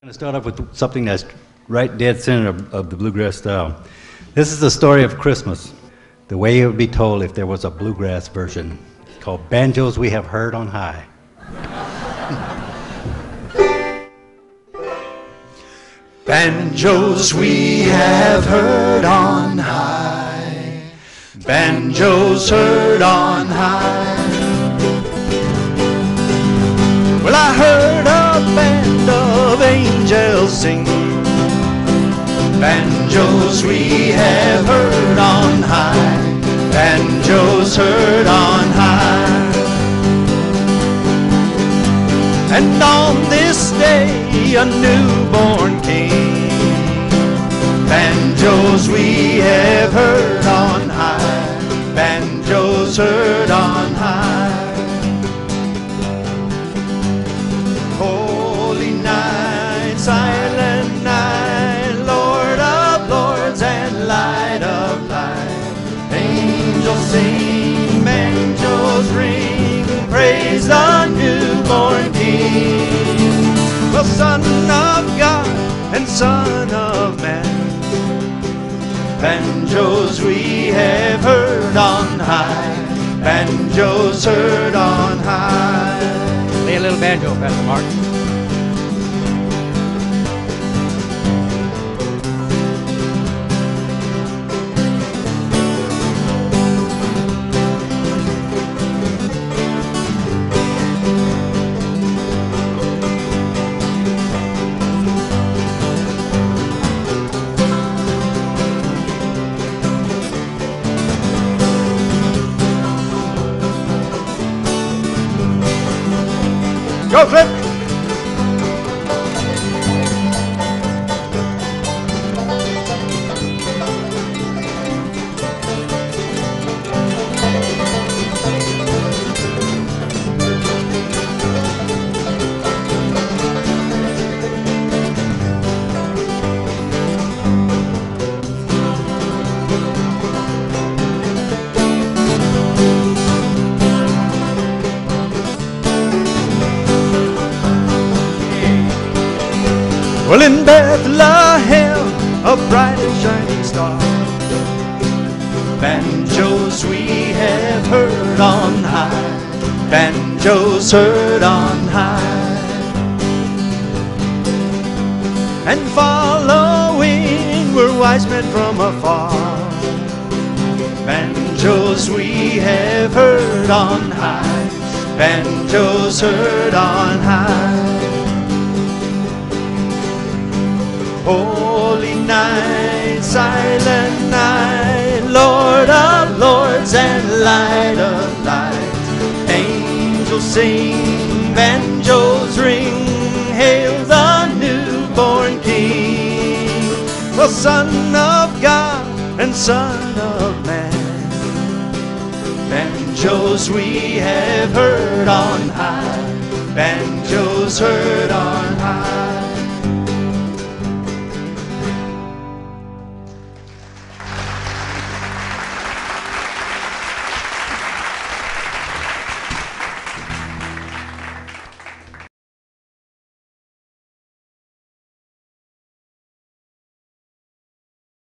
I'm going to start off with something that's right dead center of the bluegrass style. This is the story of Christmas, the way it would be told if there was a bluegrass version. It's called Banjos We Have Heard on High. Banjos we have heard on high, banjos heard on high. Well, I heard a band of angels sing, banjos we have heard on high, banjos heard on high. And on this day a newborn king, banjos we have heard on high, banjos heard on high. Holy night, silent night, Lord of lords and light of light. Angels sing, banjos ring, praise the newborn King. Well, Son of God and Son of Man, banjos we have heard on high, banjos heard on high. Play a little banjo, Pastor Mark. Go, Flip! Well, in Bethlehem, a bright and shining star, banjos we have heard on high, banjos heard on high. And following were wise men from afar, banjos we have heard on high, banjos heard on high. Holy night, silent night, Lord of lords and light of light. Angels sing, banjos ring, hail the newborn King. Well, Son of God and Son of Man, banjos we have heard on high, banjos heard on high.